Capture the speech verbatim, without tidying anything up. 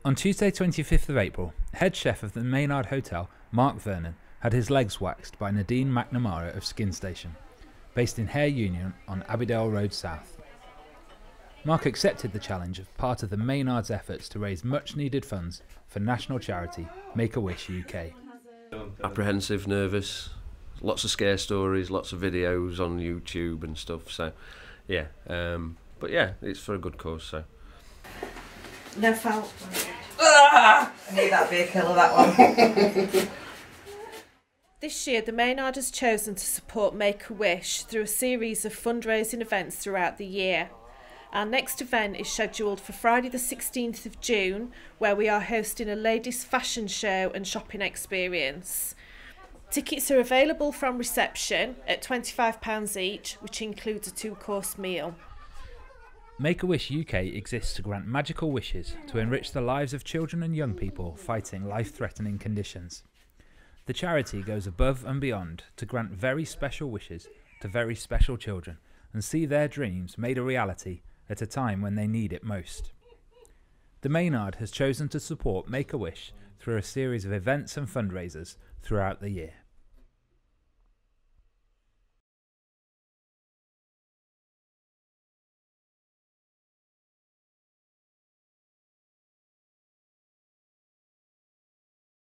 On Tuesday twenty-fifth of April, head chef of the Maynard Hotel, Mark Vernon, had his legs waxed by Nadine McNamara of Skin Station, based in Hare Union on Abbeydale Road South. Mark accepted the challenge as part of the Maynard's efforts to raise much needed funds for national charity Make-A-Wish U K. Apprehensive, nervous, lots of scare stories, lots of videos on YouTube and stuff, so yeah, um, but yeah, it's for a good cause, so. No foul. Ah! I knew that'd be a killer, that one. This year, the Maynard has chosen to support Make-A-Wish through a series of fundraising events throughout the year. Our next event is scheduled for Friday the sixteenth of June, where we are hosting a ladies' fashion show and shopping experience. Tickets are available from reception at twenty-five pounds each, which includes a two-course meal. Make-A-Wish U K exists to grant magical wishes to enrich the lives of children and young people fighting life-threatening conditions. The charity goes above and beyond to grant very special wishes to very special children and see their dreams made a reality at a time when they need it most. The Maynard has chosen to support Make-A-Wish through a series of events and fundraisers throughout the year.